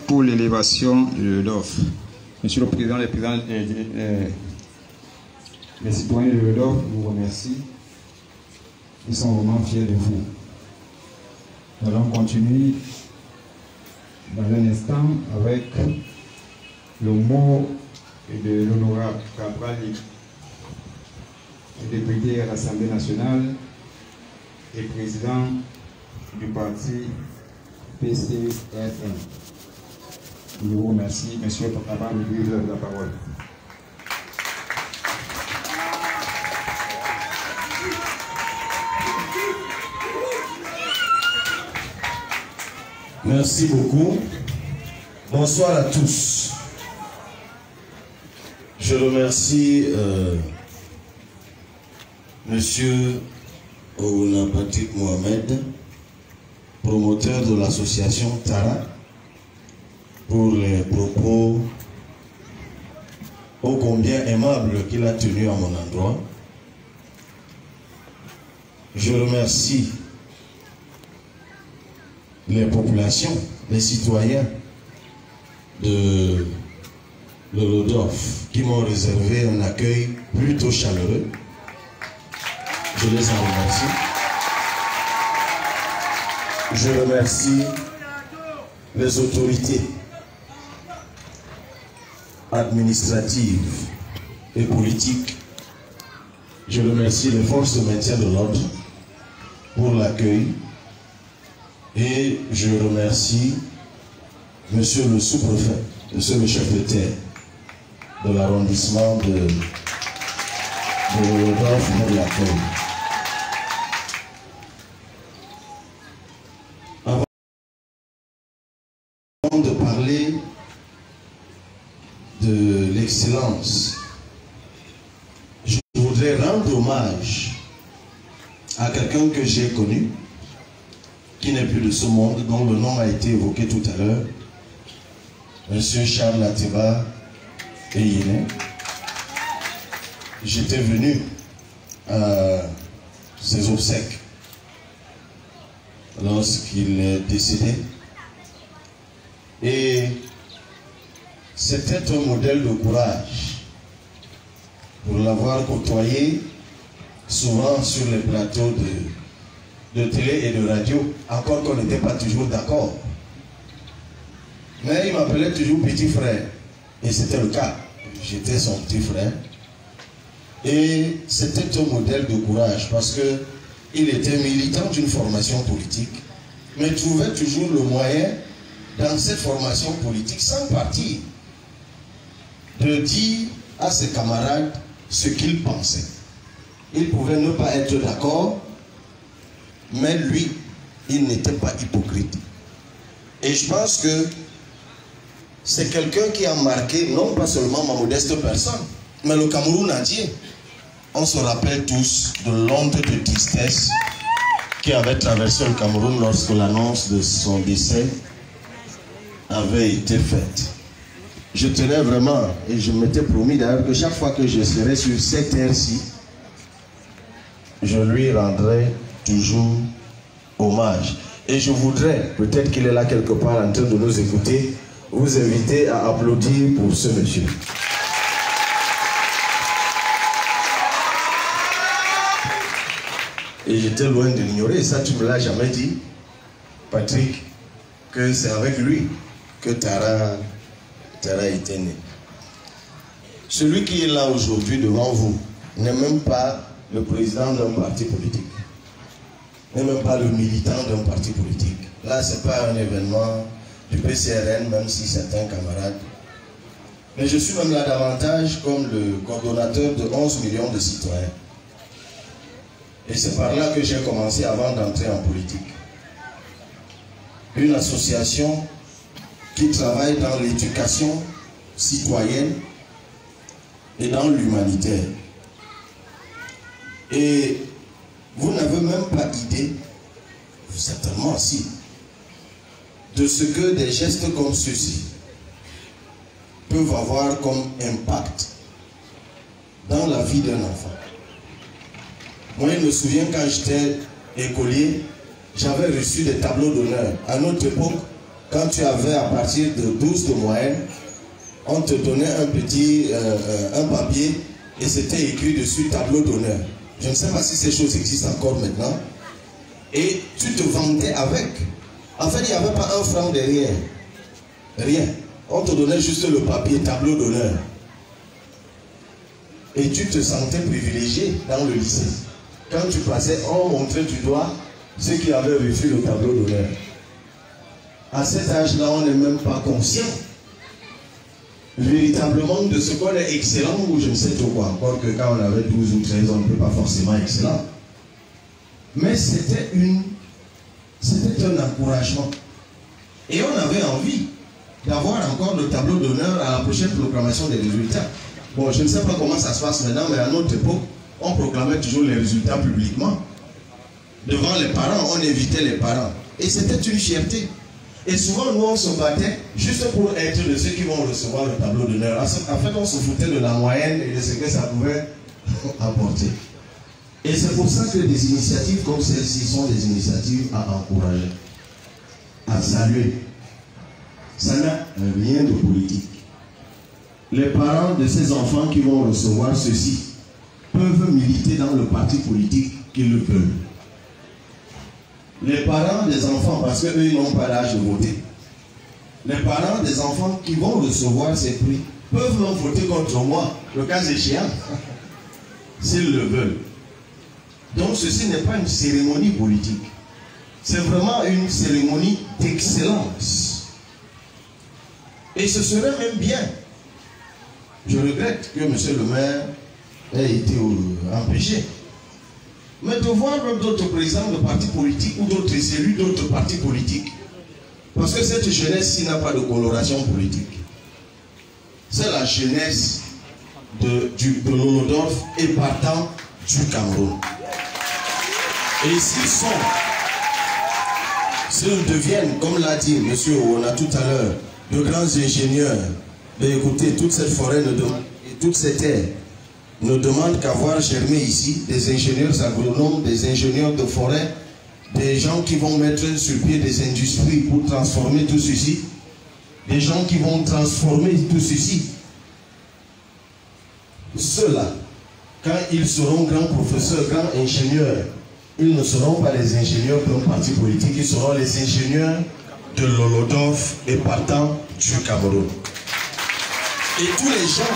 pour l'élévation de l'offre. Monsieur le Président, les citoyens de l'offre vous remercient. Ils sont vraiment fiers de vous. Nous allons continuer dans un instant avec le mot de l'honorable Cabral, député à l'Assemblée nationale et président du parti PCRN. Je vous remercie, monsieur Cabral, de la parole. Merci beaucoup. Bonsoir à tous. Je remercie monsieur Ouna Patrick Mohamed, promoteur de l'association Tara, pour les propos ô combien aimables qu'il a tenus à mon endroit. Je remercie les populations, les citoyens de l'Odorf qui m'ont réservé un accueil plutôt chaleureux. Je les en remercie. Je remercie les autorités administratives et politiques. Je remercie les forces de maintien de l'ordre pour l'accueil. Et je remercie monsieur le sous-préfet, monsieur le chef de terre de l'arrondissement de l'Odorf pour l'accueil. Avant de parler de l'excellence, je voudrais rendre hommage à quelqu'un que j'ai connu, qui n'est plus de ce monde, dont le nom a été évoqué tout à l'heure, monsieur Charles Atiba Eyine. J'étais venu à ses obsèques lorsqu'il est décédé. Et c'était un modèle de courage. Pour l'avoir côtoyé souvent sur les plateaux de télé et de radio, encore qu'on n'était pas toujours d'accord. Mais il m'appelait toujours petit frère. Et c'était le cas. J'étais son petit frère. Et c'était un modèle de courage parce qu'il était militant d'une formation politique, mais trouvait toujours le moyen, dans cette formation politique, sans partir, de dire à ses camarades ce qu'il pensait. Il pouvait ne pas être d'accord, mais lui, il n'était pas hypocrite. Et je pense que c'est quelqu'un qui a marqué, non pas seulement ma modeste personne, mais le Cameroun entier. On se rappelle tous de l'onde de tristesse qui avait traversé le Cameroun lorsque l'annonce de son décès avait été faite. Je tenais vraiment, et je m'étais promis d'ailleurs que chaque fois que je serai sur cette terre-ci, je lui rendrai toujours hommage. Et je voudrais, peut-être qu'il est là quelque part en train de nous écouter, vous inviter à applaudir pour ce monsieur. Et j'étais loin de l'ignorer, ça tu me l'as jamais dit, Patrick, que c'est avec lui que Tara était né. Celui qui est là aujourd'hui devant vous n'est même pas le président d'un parti politique, n'est même pas le militant d'un parti politique. Là, ce n'est pas un événement du PCRN, même si certains camarades. Mais je suis même là davantage comme le coordonnateur de 11 millions de citoyens. Et c'est par là que j'ai commencé avant d'entrer en politique. Une association qui travaille dans l'éducation citoyenne et dans l'humanitaire. Et vous n'avez même pas idée, certainement si, de ce que des gestes comme ceux-ci peuvent avoir comme impact dans la vie d'un enfant. Moi, je me souviens quand j'étais écolier, j'avais reçu des tableaux d'honneur. À notre époque, quand tu avais à partir de 12 de moyenne, on te donnait un petit un papier et c'était écrit dessus tableau d'honneur. Je ne sais pas si ces choses existent encore maintenant. Et tu te vantais avec. En fait, il n'y avait pas un franc derrière. Rien. On te donnait juste le papier tableau d'honneur. Et tu te sentais privilégié dans le lycée. Quand tu passais, on montrait du doigt ceux qui avaient reçu le tableau d'honneur. À cet âge-là, on n'est même pas conscient véritablement de ce qu'on est excellent ou je ne sais trop quoi. Encore que quand on avait 12 ou 13 ans, on ne peut pas forcément excellent. Mais c'était un encouragement. Et on avait envie d'avoir encore le tableau d'honneur à la prochaine proclamation des résultats. Bon, je ne sais pas comment ça se passe maintenant, mais à notre époque, on proclamait toujours les résultats publiquement. Devant les parents, on invitait les parents. Et c'était une fierté. Et souvent, nous, on se battait juste pour être de ceux qui vont recevoir le tableau d'honneur. En fait, on se foutait de la moyenne et de ce que ça pouvait apporter. Et c'est pour ça que des initiatives comme celle-ci sont des initiatives à encourager, à saluer. Ça n'a rien de politique. Les parents de ces enfants qui vont recevoir ceci peuvent militer dans le parti politique qu'ils le veulent. Les parents des enfants, parce qu'eux, ils n'ont pas l'âge de voter. Les parents des enfants qui vont recevoir ces prix peuvent même voter contre moi, le cas échéant, s'ils le veulent. Donc ceci n'est pas une cérémonie politique. C'est vraiment une cérémonie d'excellence. Et ce serait même bien. Je regrette que M. le maire ait été empêché. Mais de voir même d'autres présidents de partis politiques ou d'autres élus d'autres partis politiques. Parce que cette jeunesse-ci n'a pas de coloration politique. C'est la jeunesse de l'Holodorf et partant du Cameroun. Et s'ils deviennent, comme l'a dit M. Oona tout à l'heure, de grands ingénieurs, écoutez, toute cette forêt et toute cette terre ne demande qu'à voir germer ici des ingénieurs agronomes, des ingénieurs de forêt, des gens qui vont mettre sur pied des industries pour transformer tout ceci, des gens qui vont transformer tout ceci. Ceux-là, quand ils seront grands professeurs, grands ingénieurs, ils ne seront pas les ingénieurs d'un parti politique, ils seront les ingénieurs de l'Holodorf et partant du Cameroun. Et tous les gens,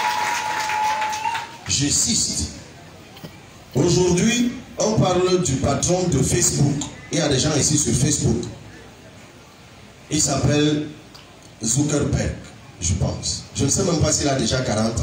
j'insiste, aujourd'hui, on parle du patron de Facebook. Il y a des gens ici sur Facebook. Il s'appelle Zuckerberg, je pense. Je ne sais même pas s'il a déjà 40 ans.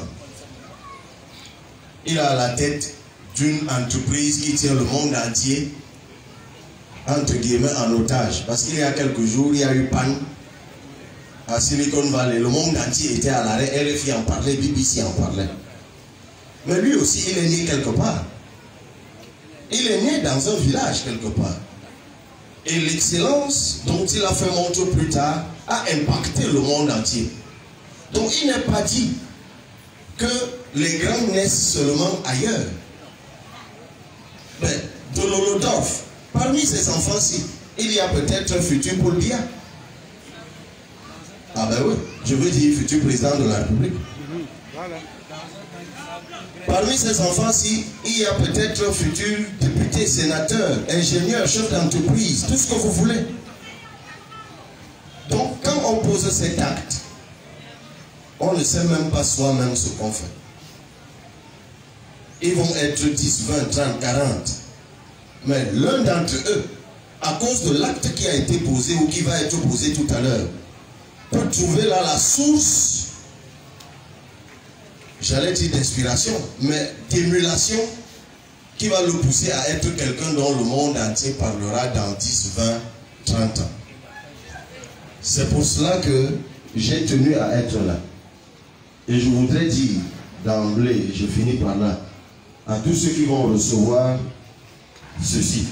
Il a la tête d'une entreprise qui tient le monde entier, entre guillemets, en otage. Parce qu'il y a quelques jours, il y a eu panne à Silicon Valley. Le monde entier était à l'arrêt. RFI en parlait, BBC en parlait. Mais lui aussi, il est né quelque part. Il est né dans un village quelque part. Et l'excellence dont il a fait montre plus tard a impacté le monde entier. Donc il n'est pas dit que les grands naissent seulement ailleurs. Mais de l'Holodorf, parmi ces enfants-ci, il y a peut-être un futur Paul Biya. Ah ben oui, je veux dire futur président de la République. Voilà. Parmi ces enfants-ci, il y a peut-être un futur député, sénateur, ingénieur, chef d'entreprise, tout ce que vous voulez. Donc, quand on pose cet acte, on ne sait même pas soi-même ce qu'on fait. Ils vont être 10, 20, 30, 40. Mais l'un d'entre eux, à cause de l'acte qui a été posé ou qui va être posé tout à l'heure, peut trouver là la source, j'allais dire d'inspiration, mais d'émulation qui va le pousser à être quelqu'un dont le monde entier parlera dans 10, 20, 30 ans. C'est pour cela que j'ai tenu à être là. Et je voudrais dire d'emblée, je finis par là, à tous ceux qui vont recevoir ceci.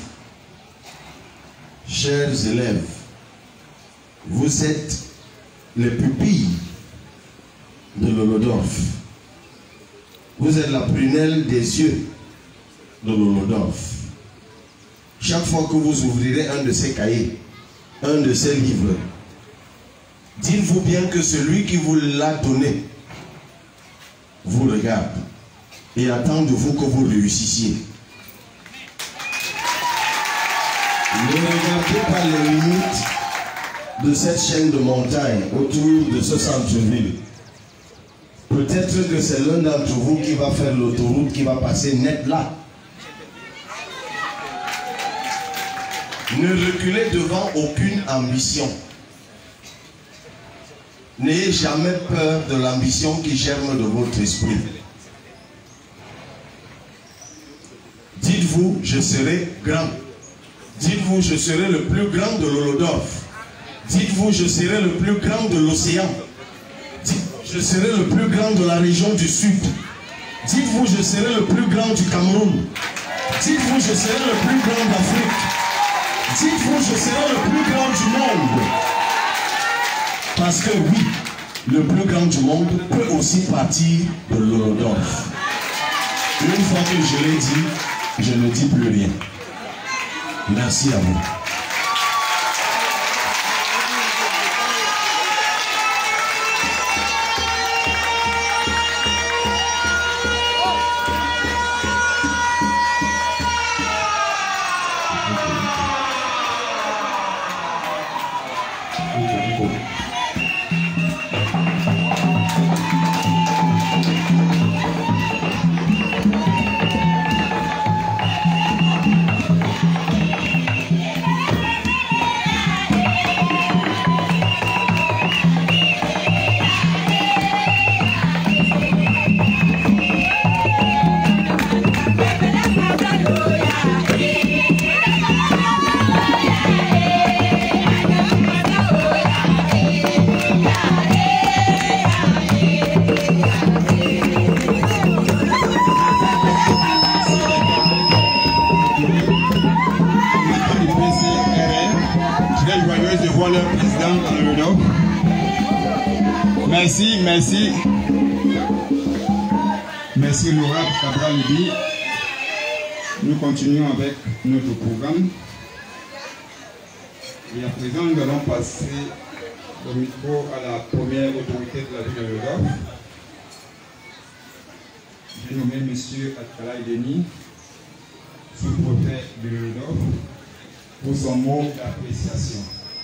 Chers élèves, vous êtes les pupilles de l'Holodorf. Vous êtes la prunelle des yeux de l'Holodorf. Chaque fois que vous ouvrirez un de ces cahiers, un de ces livres, Dites-vous bien que celui qui vous l'a donné vous regarde et attend de vous que vous réussissiez. Ne regardez pas les limites de cette chaîne de montagnes autour de ce centre-ville. Peut-être que c'est l'un d'entre vous qui va faire l'autoroute qui va passer net là. Ne reculez devant aucune ambition. N'ayez jamais peur de l'ambition qui germe de votre esprit. Dites-vous, je serai grand. Dites-vous, je serai le plus grand de l'Holodorf. Dites-vous, je serai le plus grand de l'océan. Dites-vous, je serai le plus grand de la région du Sud. Dites-vous, je serai le plus grand du Cameroun. Dites-vous, je serai le plus grand d'Afrique. Dites-vous, je serai le plus grand du monde. Parce que oui, le plus grand du monde peut aussi partir de l'Holodorf. Une fois que je l'ai dit, je ne dis plus rien. Merci à vous. Merci Laura Cabral-Libi. Nous continuons avec notre programme. Et à présent, nous allons passer le micro à la première autorité de la ville de l'Holodorf. J'ai nommé M. Atkalaï Denis, sous-préfet de l'Holodorf, pour son mot d'appréciation.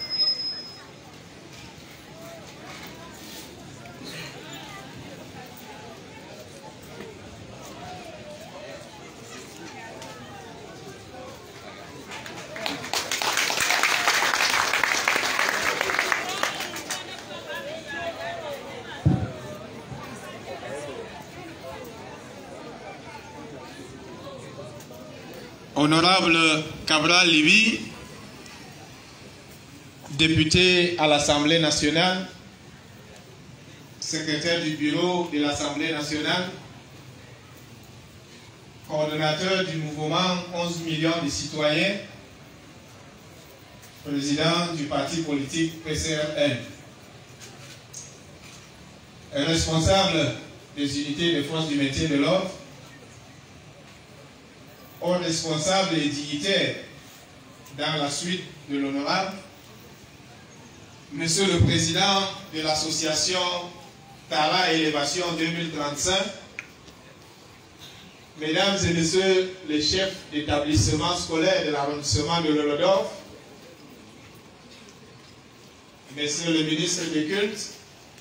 Honorable Cabral-Libi, député à l'Assemblée nationale, secrétaire du bureau de l'Assemblée nationale, coordonnateur du mouvement 11 millions de citoyens, président du parti politique PCRN, responsable des unités de force du maintien de l'ordre, aux responsables et dignitaires dans la suite de l'honorable, Monsieur le Président de l'association Tara Élévation 2035, Mesdames et Messieurs les chefs d'établissement scolaire de l'arrondissement de l'Holodorf, Messieurs le ministre des cultes,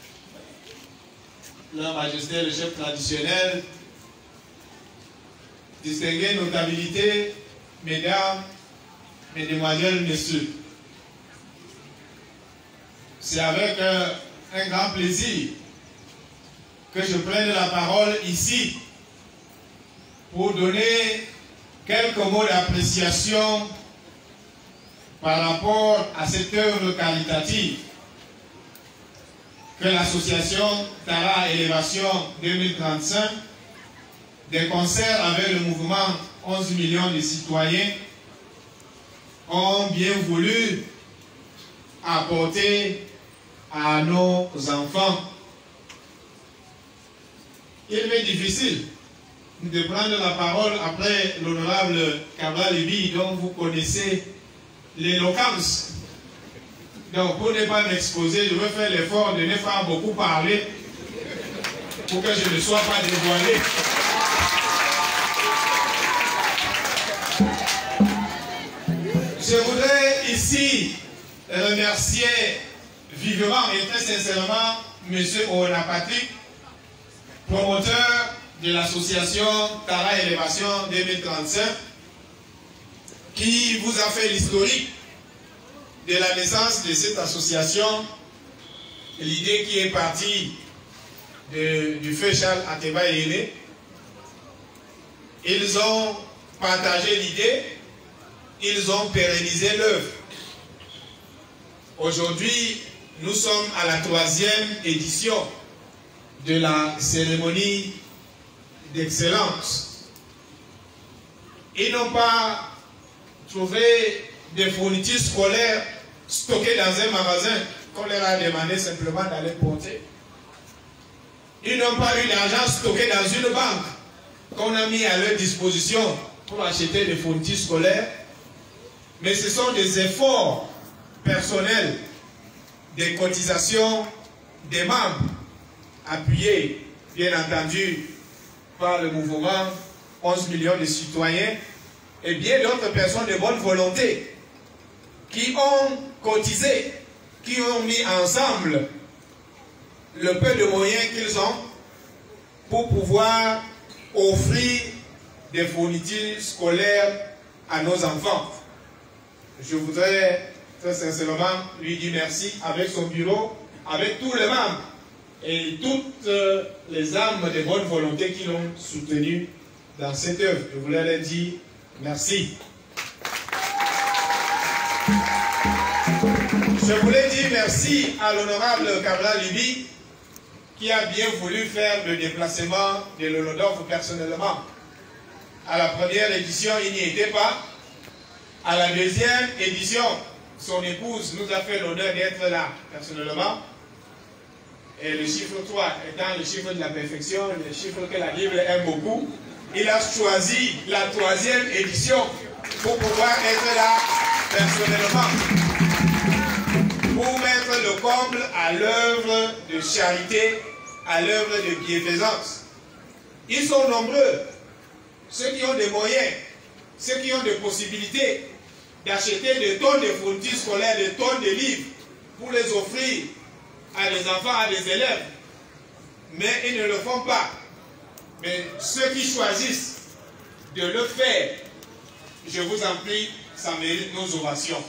Leur Majesté le chef traditionnel, distinguées notabilités, mesdames, mesdemoiselles, messieurs. C'est avec un grand plaisir que je prenne la parole ici pour donner quelques mots d'appréciation par rapport à cette œuvre caritative que l'association Tara Élévation 2035, des concerts avec le mouvement 11 millions de citoyens, ont bien voulu apporter à nos enfants. Il m'est difficile de prendre la parole après l'honorable Cabral-Libi, dont vous connaissez l'éloquence. Donc, pour ne pas m'exposer, je vais faire l'effort de ne pas beaucoup parler pour que je ne sois pas dévoilé. Je voudrais ici remercier vivement et très sincèrement M. Oona Patrick, promoteur de l'association Tara Élévation 2035, qui vous a fait l'historique de la naissance de cette association, l'idée qui est partie du feu Charles Ateba Yéné. Ils ont partagé l'idée, ils ont pérennisé l'œuvre. Aujourd'hui, nous sommes à la 3e édition de la cérémonie d'excellence. Ils n'ont pas trouvé des fournitures scolaires stockées dans un magasin qu'on leur a demandé simplement d'aller porter. Ils n'ont pas eu d'argent stocké dans une banque qu'on a mis à leur disposition pour acheter des fournitures scolaires, mais ce sont des efforts personnels, des cotisations des membres, appuyés bien entendu par le mouvement 11 millions de citoyens et bien d'autres personnes de bonne volonté qui ont cotisé, qui ont mis ensemble le peu de moyens qu'ils ont pour pouvoir offrir des fournitures scolaires à nos enfants. Je voudrais très sincèrement lui dire merci avec son bureau, avec tous les membres et toutes les âmes de bonne volonté qui l'ont soutenu dans cette œuvre. Je voulais leur dire merci. Je voulais dire merci à l'honorable Kabla Libi qui a bien voulu faire le déplacement de l'Holodorf personnellement. À la première édition, il n'y était pas. À la deuxième édition, son épouse nous a fait l'honneur d'être là personnellement. Et le chiffre 3 étant le chiffre de la perfection, le chiffre que la Bible aime beaucoup, il a choisi la 3e édition pour pouvoir être là personnellement, pour mettre le comble à l'œuvre de charité, à l'œuvre de bienfaisance. Ils sont nombreux, ceux qui ont des moyens, ceux qui ont des possibilités d'acheter des tonnes de fournitures scolaires, des tonnes de livres pour les offrir à des enfants, à des élèves. Mais ils ne le font pas. Mais ceux qui choisissent de le faire, je vous en prie, ça mérite nos ovations.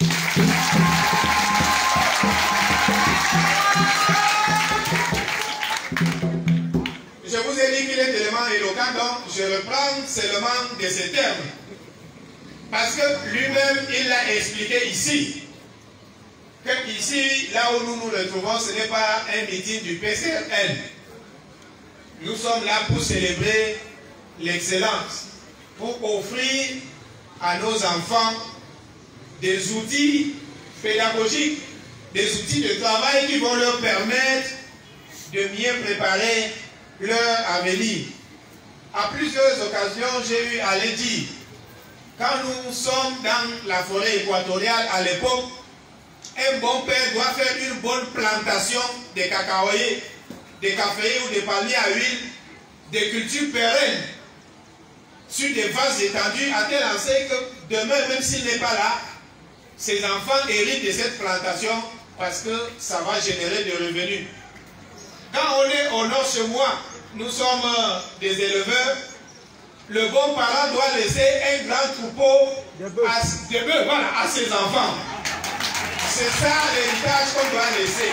Je vous ai dit qu'il est tellement éloquent, donc je reprends seulement de ces termes. Parce que lui-même, il l'a expliqué ici. Que ici, là où nous nous retrouvons, ce n'est pas un meeting du PCRN. Nous sommes là pour célébrer l'excellence, pour offrir à nos enfants des outils pédagogiques, des outils de travail qui vont leur permettre de mieux préparer leur avenir. À plusieurs occasions, j'ai eu à le dire, quand nous sommes dans la forêt équatoriale à l'époque, un bon père doit faire une bonne plantation de cacaoyers, de caféiers ou de palmiers à huile, des cultures pérennes, sur des vases étendus, à tel enseigne que demain, même s'il n'est pas là, ses enfants héritent de cette plantation parce que ça va générer des revenus. Quand on est au nord chez moi, nous sommes des éleveurs, le bon parent doit laisser un grand troupeau de bœufs, voilà, à ses enfants. C'est ça l'héritage qu'on doit laisser.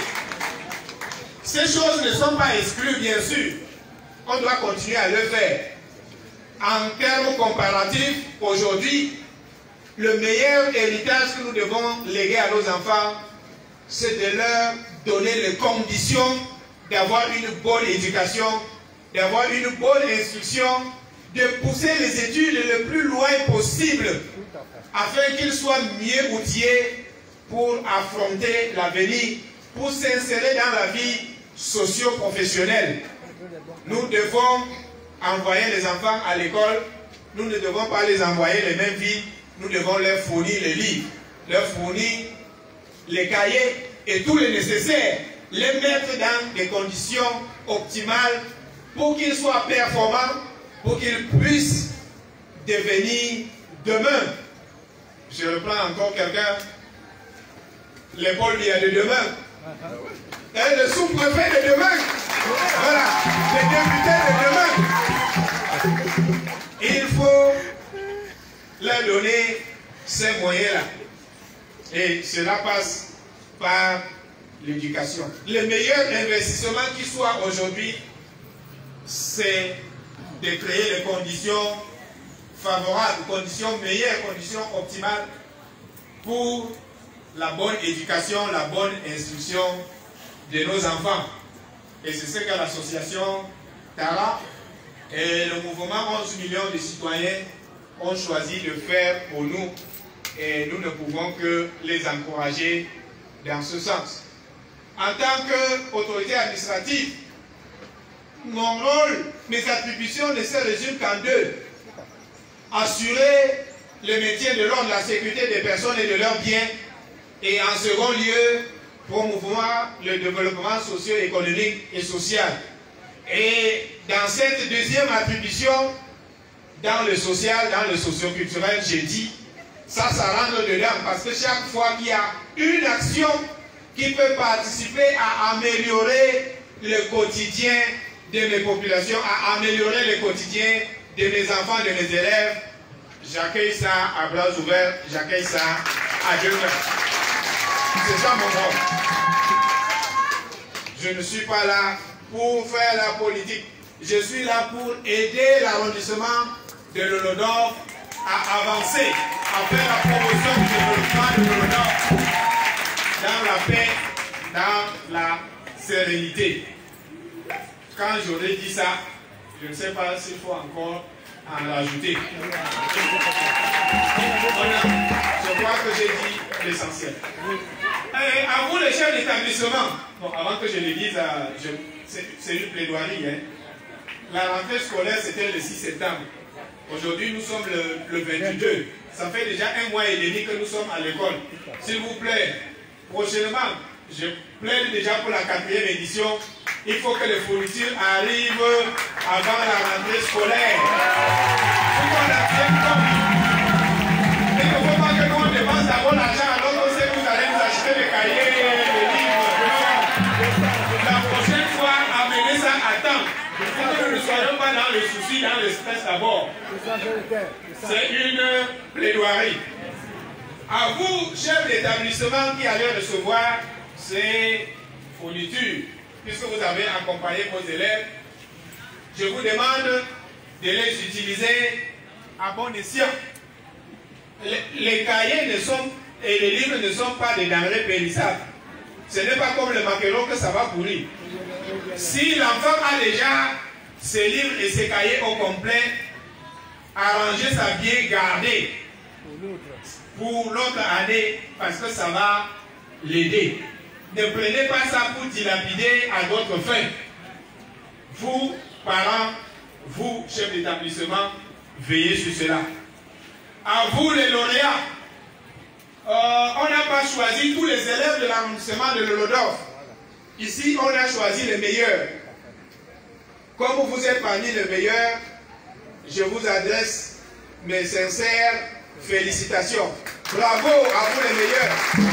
Ces choses ne sont pas exclues, bien sûr. On doit continuer à le faire. En termes comparatifs, aujourd'hui, le meilleur héritage que nous devons léguer à nos enfants, c'est de leur donner les conditions d'avoir une bonne éducation, d'avoir une bonne instruction, de pousser les études le plus loin possible, afin qu'ils soient mieux outillés pour affronter l'avenir, pour s'insérer dans la vie socio-professionnelle. Nous devons envoyer les enfants à l'école, nous ne devons pas les envoyer les mains vides, nous devons leur fournir les livres, leur fournir les cahiers et tout le nécessaire, les mettre dans des conditions optimales pour qu'ils soient performants, pour qu'ils puissent devenir demain. Je reprends encore quelqu'un, l'école il y a de demain. Et le sous-préfet de demain. Voilà, les députés de demain. Il faut leur donner ces moyens-là. Et cela passe par l'éducation. Le meilleur investissement qui soit aujourd'hui, c'est de créer les conditions favorables, conditions meilleures, conditions optimales pour la bonne éducation, la bonne instruction de nos enfants. Et c'est ce que l'association Tara et le mouvement 11 millions de citoyens ont choisi de faire pour nous. Et nous ne pouvons que les encourager dans ce sens. En tant qu'autorité administrative, mon rôle, mes attributions ne se résument qu'en deux. Assurer le maintien de l'ordre, la sécurité des personnes et de leurs biens. Et en second lieu, promouvoir le développement socio-économique et social. Et dans cette deuxième attribution, dans le social, dans le socio-culturel, j'ai dit, ça rentre dedans, parce que chaque fois qu'il y a une action qui peut participer à améliorer le quotidien de mes populations, à améliorer le quotidien de mes enfants, de mes élèves, j'accueille ça à bras ouverts, j'accueille ça à deux mains. C'est ça mon rôle. Je ne suis pas là pour faire la politique. Je suis là pour aider l'arrondissement de Lolo-Nord à avancer, à faire la promotion du développement de Lolo-Nord dans la paix, dans la sérénité. Quand j'aurais dit ça, je ne sais pas s'il faut encore en rajouter. Je crois que j'ai dit l'essentiel. À vous les chefs d'établissement, bon, avant que je le dise, c'est une plaidoirie. Hein. La rentrée scolaire c'était le 6 septembre. Aujourd'hui nous sommes le 22. Ça fait déjà 1 mois et demi que nous sommes à l'école. S'il vous plaît, prochainement, je plaide déjà pour la 4e édition. Il faut que les fournitures arrivent avant la rentrée scolaire. Pourquoi la tienne comme? Il ne faut pas que nous on dépense d'abord l'argent alors qu'on sait que vous allez nous acheter des cahiers, des livres. La prochaine fois, amenez ça à temps. Pour que nous ne soyons pas dans le souci, dans le stress d'abord. C'est une plaidoirie. À vous, chefs d'établissement qui allez recevoir ces fournitures, puisque vous avez accompagné vos élèves, je vous demande de les utiliser à bon escient. Les cahiers et les livres ne sont pas des denrées périssables. Ce n'est pas comme le maquereau que ça va pourrir. Si l'enfant a déjà ses livres et ses cahiers au complet, arrangez ça bien, gardez pour l'autre année, parce que ça va l'aider. Ne prenez pas ça pour dilapider à d'autres fins. Vous, parents, vous, chefs d'établissement, veillez sur cela. À vous, les lauréats, on n'a pas choisi tous les élèves de l'arrondissement de Lolo-Nord. Ici, on a choisi les meilleurs. Comme vous êtes parmi les meilleurs, je vous adresse mes sincères félicitations. Bravo à vous les meilleurs.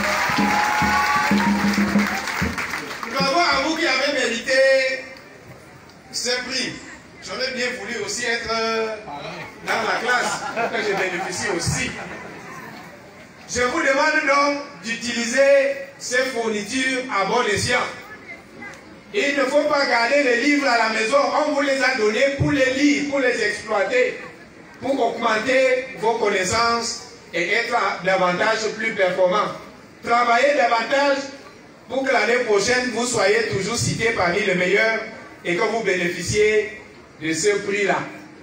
Bravo à vous qui avez mérité ce prix. J'aurais bien voulu aussi être dans la classe pour que je bénéficie aussi. Je vous demande donc d'utiliser ces fournitures à bon escient. Il ne faut pas garder les livres à la maison. On vous les a donnés pour les lire, pour les exploiter, pour augmenter vos connaissances et être davantage plus performants. Travaillez davantage pour que l'année prochaine, vous soyez toujours cité parmi les meilleurs et que vous bénéficiez de ce prix-là.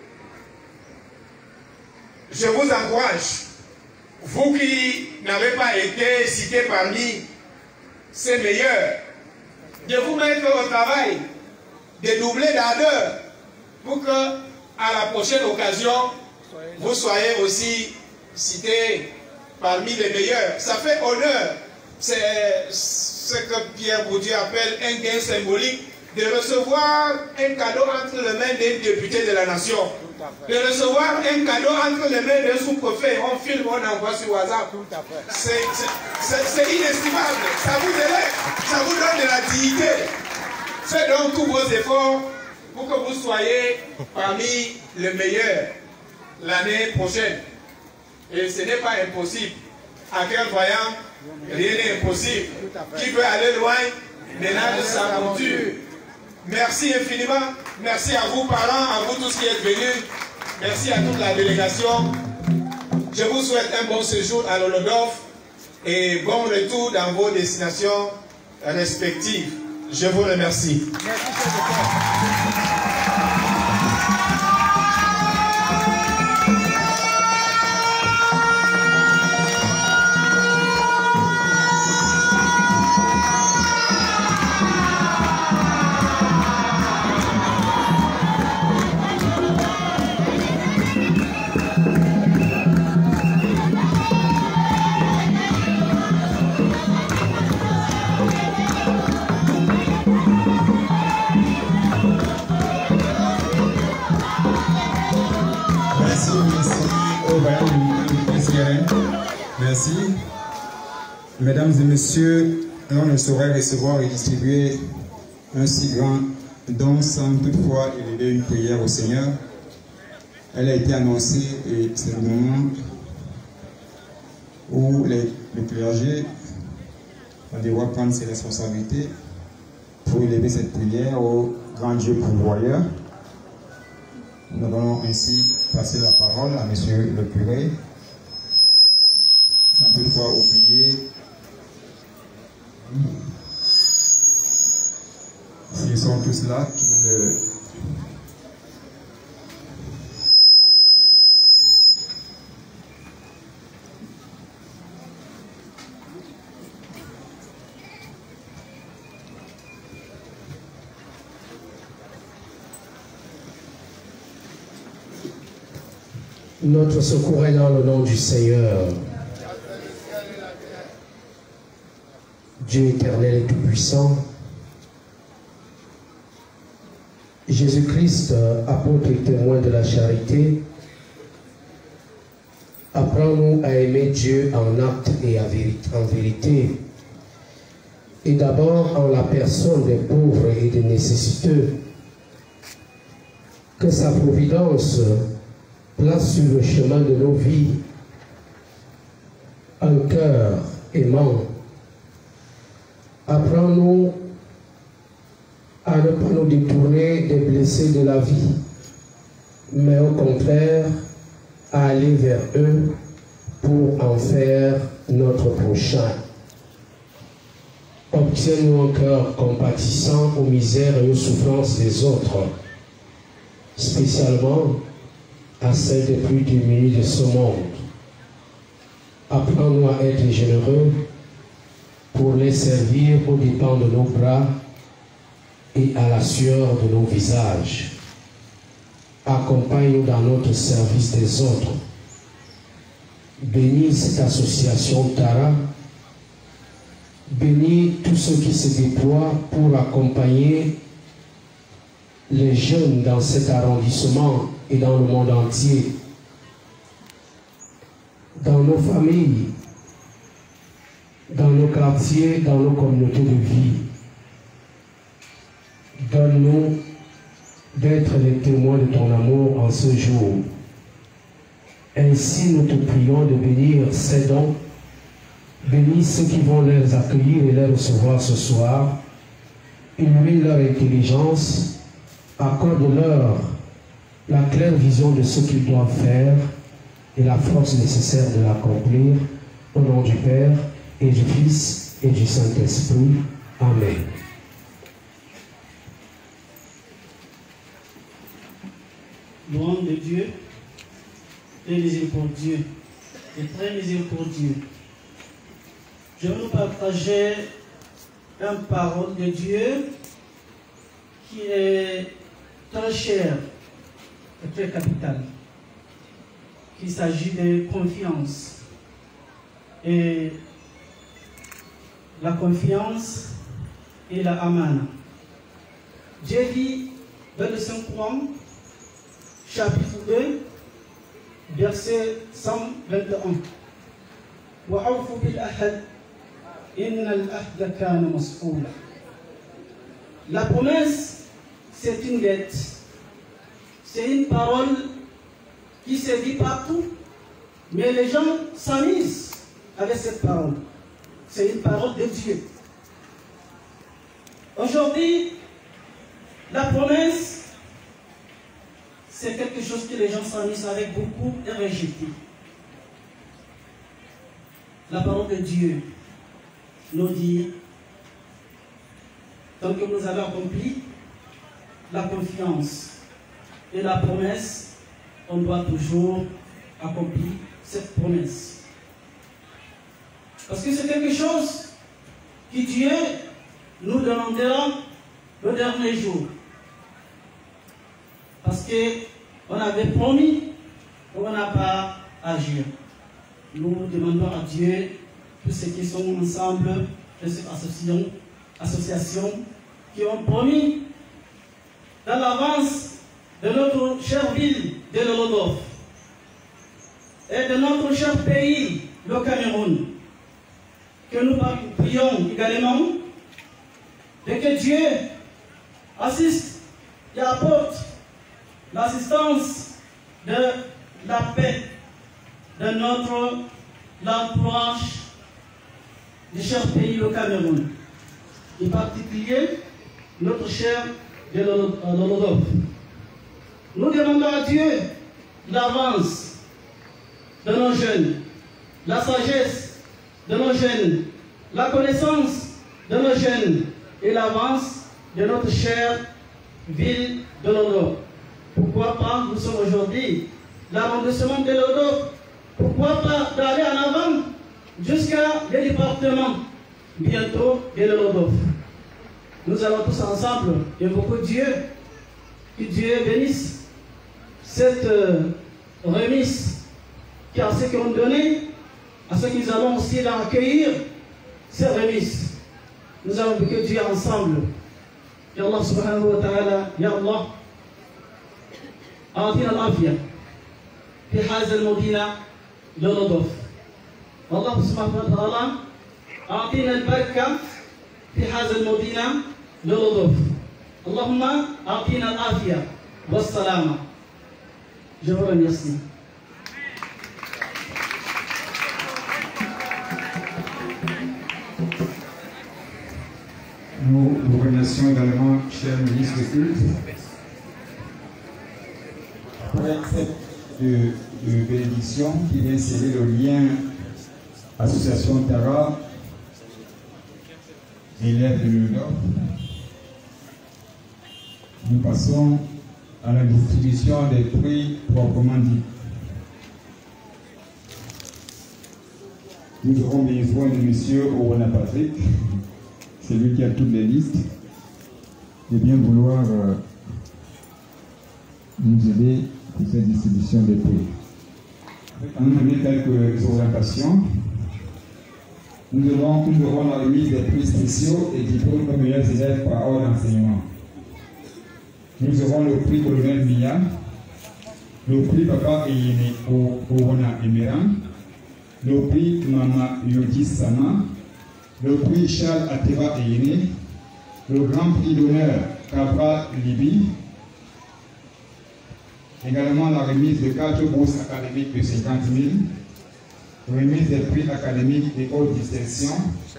Je vous encourage, vous qui n'avez pas été cité parmi ces meilleurs, de vous mettre au travail, de doubler d'ardeur pour que, à la prochaine occasion, vous soyez aussi cité parmi les meilleurs. Ça fait honneur, c'est ce que Pierre Bourdieu appelle un gain symbolique, de recevoir un cadeau entre les mains d'un député de la nation, de recevoir un cadeau entre les mains d'un sous-préfet. On filme, on envoie sur WhatsApp. C'est inestimable. Ça vous élève, ça vous donne de la dignité. Faites donc tous vos efforts pour que vous soyez parmi les meilleurs l'année prochaine. Et ce n'est pas impossible. À quel voyant, rien n'est impossible. Qui veut aller loin, ménage sa monture. Merci infiniment. Merci à vous, parents, à vous tous qui êtes venus. Merci à toute la délégation. Je vous souhaite un bon séjour à l'Holodof et bon retour dans vos destinations respectives. Je vous remercie. Merci. Mesdames et messieurs, l'on ne saurait recevoir et distribuer un si grand don sans toutefois élever une prière au Seigneur. Elle a été annoncée et c'est le moment où le clergé va devoir prendre ses responsabilités pour élever cette prière au grand Dieu pourvoyeur. Nous allons ainsi passer la parole à monsieur le curé, sans toutefois oublier, s'ils sont tous là, qu'ils Notre secours est dans le nom du Seigneur. Dieu éternel et tout-puissant, Jésus-Christ, apôtre et témoin de la charité, apprends-nous à aimer Dieu en acte et en vérité, et d'abord en la personne des pauvres et des nécessiteux. Que sa providence place sur le chemin de nos vies un cœur aimant. Apprends-nous à ne pas nous détourner des blessés de la vie, mais au contraire, à aller vers eux pour en faire notre prochain. Obtiens-nous un cœur compatissant aux misères et aux souffrances des autres, spécialement à celles des plus démunis de ce monde. Apprends-nous à être généreux pour les servir aux dépens de nos bras et à la sueur de nos visages. Accompagne-nous dans notre service des autres. Bénis cette association Tara. Bénis tous ceux qui se déploient pour accompagner les jeunes dans cet arrondissement et dans le monde entier, dans nos familles, dans nos quartiers, dans nos communautés de vie. Donne-nous d'être les témoins de ton amour en ce jour. Ainsi, nous te prions de bénir ces dons. Bénis ceux qui vont les accueillir et les recevoir ce soir. Illumine leur intelligence. Accorde-leur la claire vision de ce qu'ils doivent faire et la force nécessaire de l'accomplir. Au nom du Père et du Fils et du Saint-Esprit. Amen. Louange de Dieu, très miséricordieux et très miséricordieux. Je vais nous partager une parole de Dieu qui est très chère et très capitale. Il s'agit de confiance. Et la confiance et la amana. Dieu dit dans le Saint-Coran, chapitre 2, verset 121. وَأَوْفُوا بِالْأَحَدِ إِنَّ الْأَحْدَ كَانَ مَسْئُولًا. La promesse, c'est une dette. C'est une parole qui se dit partout, mais les gens s'amusent avec cette parole. C'est une parole de Dieu. Aujourd'hui, la promesse, c'est quelque chose que les gens s'amusent avec beaucoup et rejettent. La parole de Dieu nous dit, tant que nous avons accompli la confiance et la promesse, on doit toujours accomplir cette promesse. Parce que c'est quelque chose que Dieu nous demandera le dernier jour. Parce qu'on avait promis, on n'a pas agi. Nous demandons à Dieu, tous ceux qui sont ensemble de cette association qui ont promis dans l'avance de notre chère ville de Lolodov et de notre cher pays, le Cameroun, que nous prions également et que Dieu assiste et apporte l'assistance de la paix de notre l'entourage du cher pays, le Cameroun, en particulier notre cher de Lolodov. Nous demandons à Dieu l'avance de nos jeunes, la sagesse de nos jeunes, la connaissance de nos jeunes et l'avance de notre chère ville de Lolodov. Pourquoi pas, nous sommes aujourd'hui l'arrondissement de Lolodov. Pourquoi pas d'aller en avant jusqu'à le département bientôt de Lolodov. Nous allons tous ensemble invoquer Dieu, que Dieu bénisse cette remise car ceux qui ont donné, à ceux qui allons aussi accueillir ces remises. Nous allons invoquer Dieu ensemble. Ya Allah subhanahu wa ta'ala, Ya Allah, أعطينا العافية في هذا المدينة لولودوف. والله سبحانه وتعالى أعطينا البركة في هذا المدينة لولودوف. اللهم أعطينا العافية والسلامة. Je vous remercie. Nous vous remercions également, cher ministre de culte. Après cette bénédiction qui vient sceller le lien Association Tara, élèves de l'Europe, nous passons à la distribution des prix proprement dit. Nous aurons besoin de M. Orona Patrick, c'est lui qui a toutes les listes, de bien vouloir nous aider pour cette distribution des prix. On nous donner quelques orientations. Nous aurons la remise des prix spéciaux et diplômes comme meilleurs élèves par ordre d'enseignement. Nous aurons le prix Colonel Mia, le prix Papa Eyene Orona Emeran, le prix Mama Yodi Sama, le prix Charles Ateba Eyene, le grand prix d'honneur Cabra Libi, également la remise de 4 bourses académiques de 50 000, remise des prix académiques et haute distinction,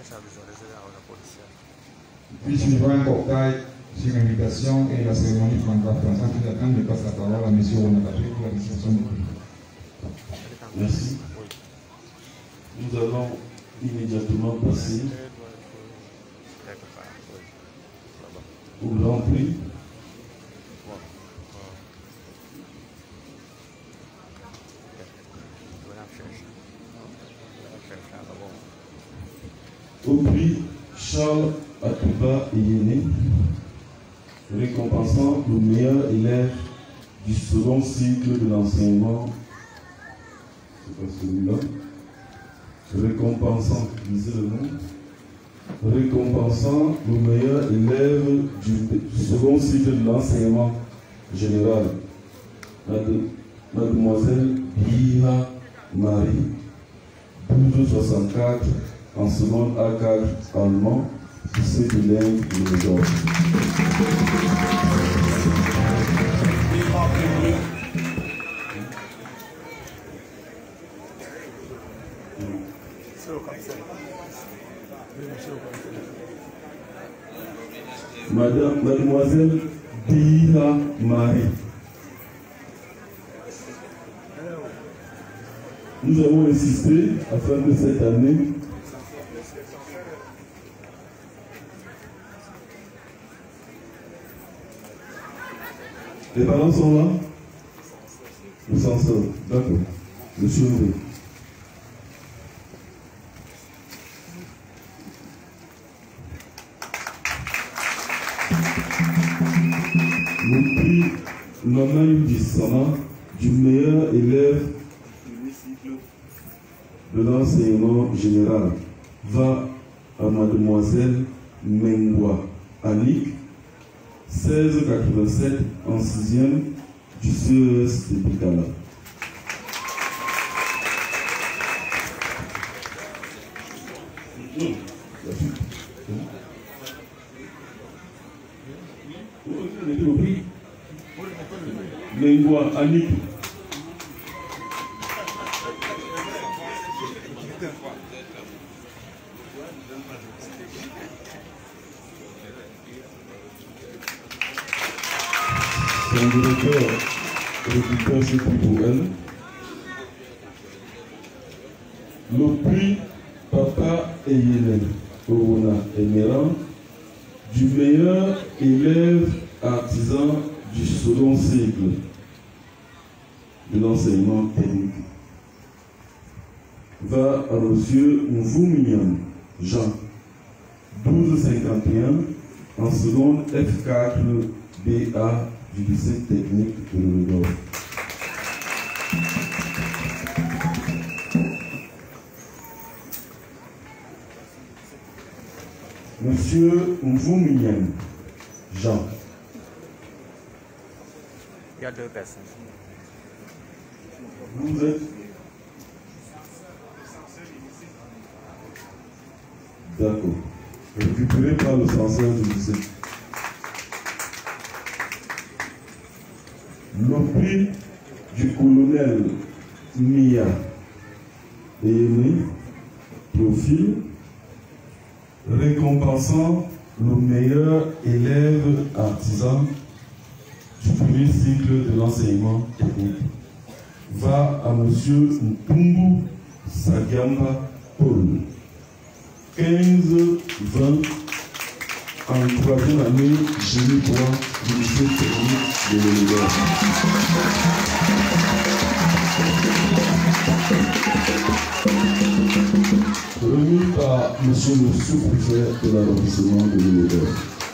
puis suivra un portail sur invitation et la cérémonie prendra place. Sans plus attendre, je passe la parole à M. Orona Patrick pour la distribution des prix. Merci. Nous allons immédiatement passer au grand prix. Au prix Charles Atuba Eyene, récompensant le meilleur élève du second cycle de l'enseignement, c'est pas celui-là, récompensant, lisez le nom, récompensant le meilleur élève du second cycle de l'enseignement général, Mademoiselle Bia Marie, 1264, en seconde A4 allemand, lycée bilingue de Médor. Mademoiselle Bia Marie. Nous avons insisté afin que cette année, les parents sont là? Le censeur, d'accord. Monsieur André. Le prix Nonaï Dissana du meilleur élève de l'enseignement général va à Mademoiselle Mengwa Annick, 1687 en 6e du CES de Bikala. Mengwa Annick. Son directeur récupère ce prix pour elle. Le prix Papa et Hélène Corona Emeran du meilleur élève artisan du second cycle de l'enseignement technique va à monsieur Mvoumian Jean, 1251 en seconde F4 BA du lycée technique de Médor. Monsieur Mvoumian Jean. Il y a deux personnes. Vous êtes d'accord. Récupéré par le censeur du lycée. Le prix du colonel Mia Aimé Profil, récompensant le meilleur élève artisan du premier cycle de l'enseignement technique, va à monsieur Ntumbu Sagiamba Paul, 15-20 en troisième année génie droit du lycée technique de l'univers. Remis par monsieur le sous-préfet de l'arrondissement de l'univers.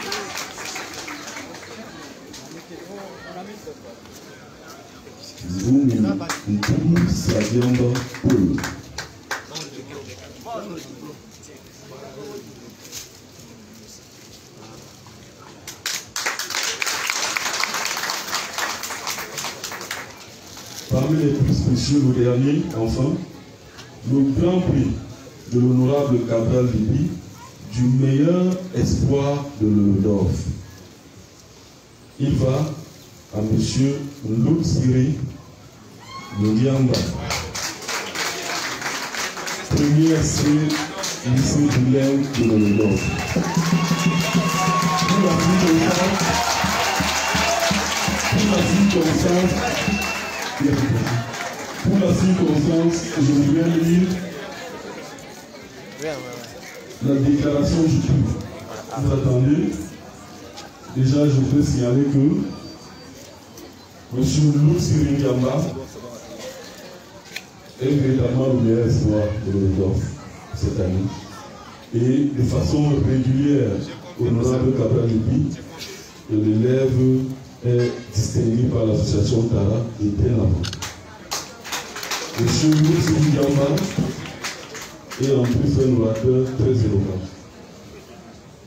Ntumbu Sagiamba Paul. Parmi les plus spéciaux, le dernier, enfin, le grand prix de l'honorable Cabral Libi du meilleur espoir de l'Eudorf. Il va à M. Lutsiri Lodiamba, premier SC lycée bilingue de l'Eudorf. Pour la circonstance, je voudrais lire la déclaration du prix. Vous attendez. Déjà, je voudrais signaler que M. Lutsiri Lodiamba est véritablement le meilleur espoir de l'Eudorf cette année. Et de façon régulière, honorable Cabral Libi, l'élève est distingué par l'association Tara et bien avant. M. Lutsiri Lodiamba est en plus un orateur très éloquent.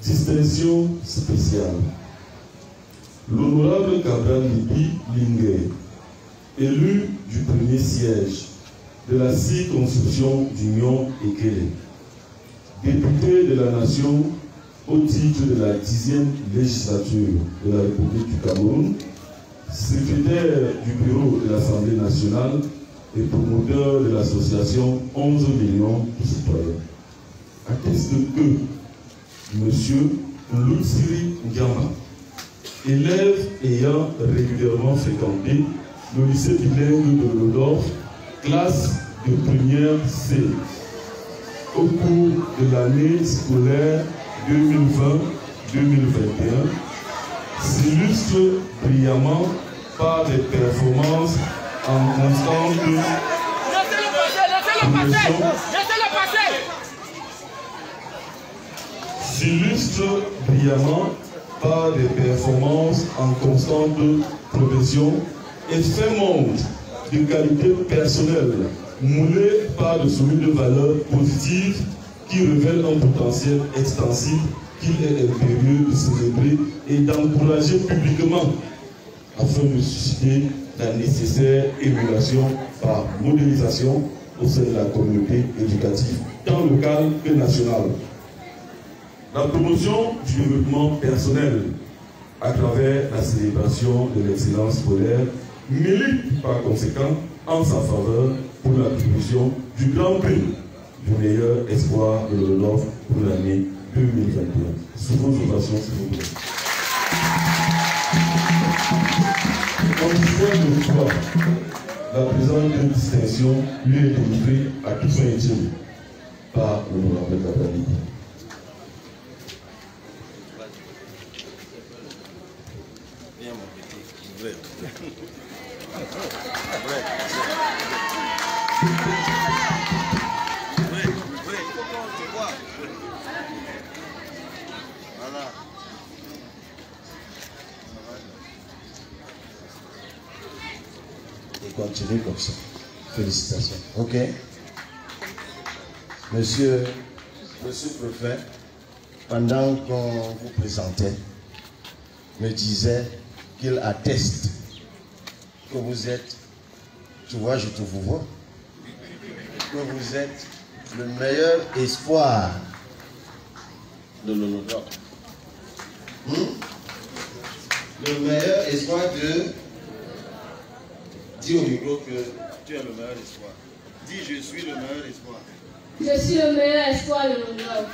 Distinction spéciale. L'honorable Cabral Libi Linguet, élu du premier siège de la circonscription d'Union Ekele, député de la nation au titre de la 10e législature de la République du Cameroun, secrétaire du bureau de l'Assemblée nationale et promoteur de l'association 11 millions de citoyens, atteste que M. Lutsiri Ndiama, élève ayant régulièrement fréquenté le lycée bilingue de Lodorf, classe de première C, au cours de l'année scolaire 2020-2021, s'illustre brillamment par des performances en constante progression. S'illustre brillamment par des performances en constante progression et fait montre de qualité personnelle moulée par de solides valeurs positives qui révèlent un potentiel extensif qu'il est impérieux de célébrer et d'encourager publiquement afin de susciter la nécessaire émulation par modélisation au sein de la communauté éducative, tant locale que nationale. La promotion du développement personnel à travers la célébration de l'excellence scolaire milite par conséquent en sa faveur pour l'attribution du grand prix du meilleur espoir de l'Europe pour l'année 2021. Sous vos ovations, s'il vous plaît. En histoire de foi, la présente distinction lui est délivrée à toute fin utile par l'honorable Cabral Libi. Et continuez comme ça. Félicitations. Ok. Monsieur le sous-préfet, pendant qu'on vous présentait, me disait qu'il atteste que vous êtes, tu vois, je te vous vois, que vous êtes le meilleur espoir de l'Holodomor. Le meilleur espoir de... Dis au micro que tu es le meilleur espoir. Dis, je suis le meilleur espoir. Je suis le meilleur espoir de l'Holodomor.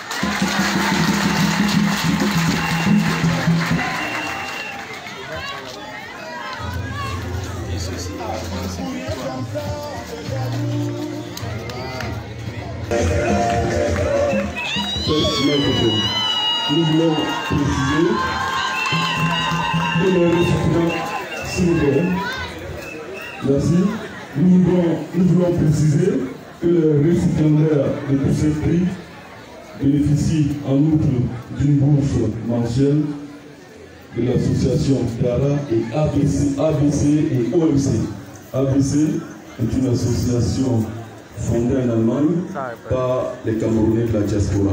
Nous voulons préciser que le récipient, s'il vous plaît, merci. Nous voulons préciser que le récipiendaire de tous ces prix bénéficie en outre d'une bourse mensuelle de l'association CARA et ABC et OMC. ABC est une association fondée en Allemagne par les Camerounais de la diaspora.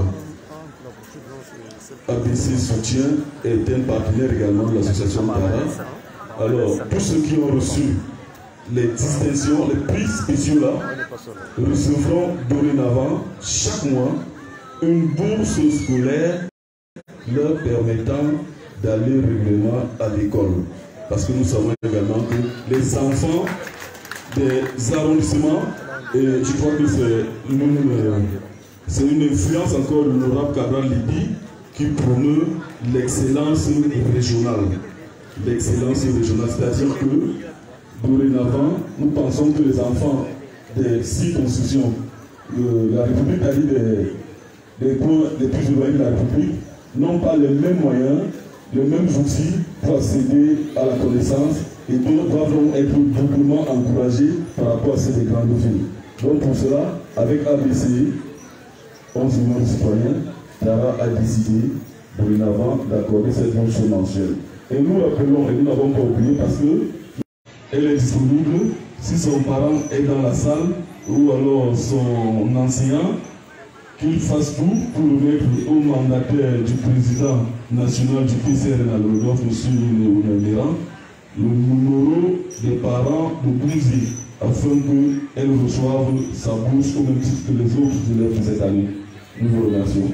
ABC Soutien est un partenaire également de l'association CARA. Alors, tous ceux qui ont reçu les distinctions, les prix spéciaux là, recevront dorénavant chaque mois une bourse scolaire leur permettant d'aller régulièrement à l'école. Parce que nous savons également que les enfants des arrondissements, et je crois que c'est une influence encore de l'honorable Cabral Libi qui promeut l'excellence régionale. L'excellence régionale, c'est-à-dire que dorénavant, nous pensons que les enfants des 6 constitutions de la République, c'est-à-dire des coins les plus éloignés de la République, n'ont pas les mêmes moyens, les mêmes outils pour accéder à la connaissance et doivent donc être doublement encouragés par rapport à ces grandes villes. Donc pour cela, avec ABC, 11 millions de citoyens, Tara a décidé dorénavant d'accorder cette bourse mensuelle. Et nous l'appelons, et nous n'avons pas oublié parce que elle est disponible si son parent est dans la salle ou alors son enseignant qu'il fasse tout pour remettre au mandataire du président national du PCRN à l'Europe, M. Léonard, le numéro des parents de Bouzi, afin qu'elle reçoive sa bourse au même titre que les autres élèves de cette année. Nous vous remercions.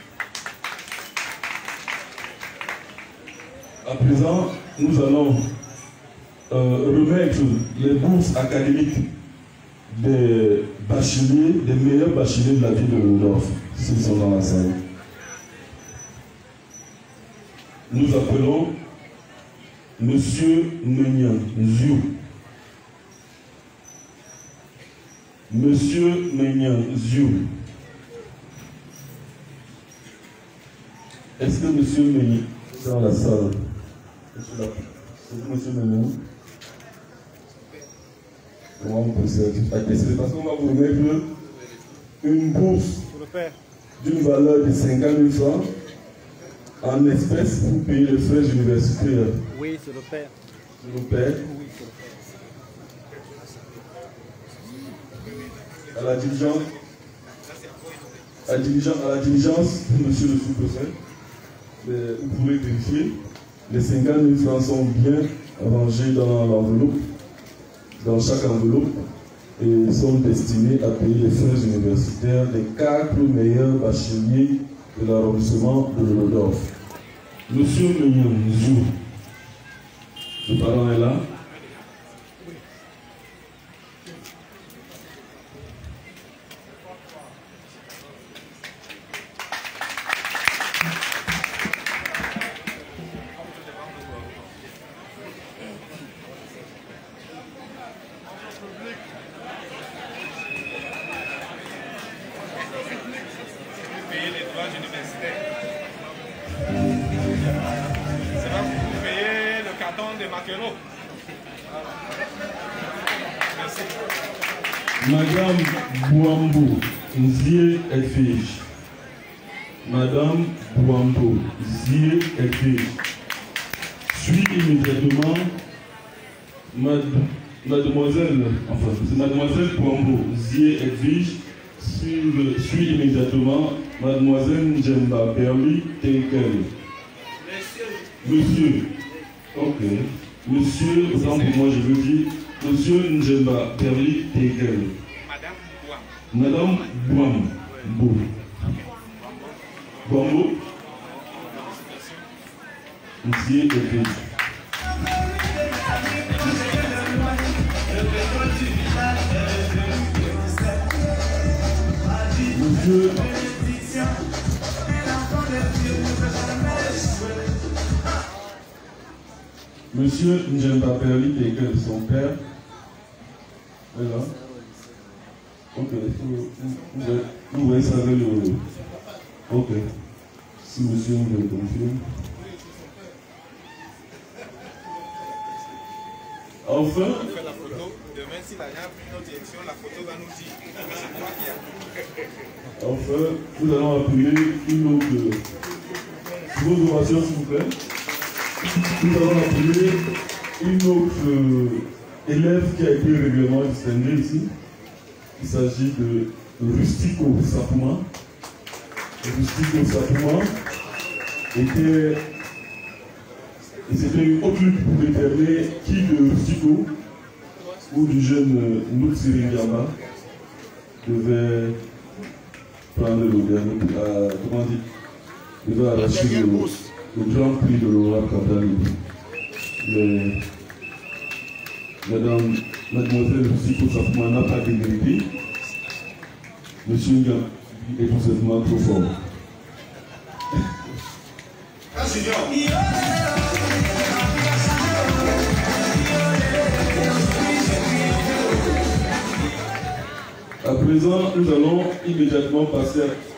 À présent, nous allons remettre les bourses académiques des bacheliers, des meilleurs bacheliers de la ville de Rudolf, s'ils sont dans la salle. Nous appelons Monsieur Menyan Ziou. Monsieur Menyan Ziou. Est-ce que Monsieur Menyan est dans la salle? Monsieur Menyan. Comment on peut s'acquitter? Parce qu'on va vous remettre une bourse d'une valeur de 50 000 francs en espèces pour payer les frais universitaires. Oui, c'est le père. Le père. Oui, c'est le père. À la diligence, monsieur le sous-préfet, vous pouvez vérifier, les 50 000 francs sont bien rangés dans l'enveloppe, dans chaque enveloppe, et sont destinés à payer les frais universitaires des 4 meilleurs bacheliers de l'arrondissement de Lodorf. Monsieur Menyan Zou, le parent est là. Madame Bouambo, Zie Edwige. Madame Bouambo, Zie Edwige. Suit immédiatement Mademoiselle Bouambo, Zie Edwige. Suit immédiatement Mademoiselle Njemba Berli Tekel. Monsieur. Ok. Monsieur, autant pour moi je veux dire. Monsieur Njemba Berli Tekel. Madame Bouambo. Bouambo. Monsieur Edwige. Monsieur Njemba Berli Tekel, son père. Voilà. Ok, vous voyez ça avec le... Ok. Si monsieur me le confirme. Enfin... On fait la photo. Demain, si la a pris notre direction, la photo va nous dire. Enfin, nous allons appeler une autre... Vos orations, s'il vous plaît. Nous allons appeler une autre élève qui a été régulièrement distinguée ici. Il s'agit de Rustico Sapouma. Rustico Sapouma c'était une autre lutte pour déterminer qui de Rustico ou du jeune Noutsiri Gamba devait prendre le dernier, comment dire, devait arracher le grand prix de Laura Cabral. Mademoiselle Rustico Sapouma n'a pas démérité. Monsieur Nga est tout simplement trop fort. À présent, nous allons immédiatement passer à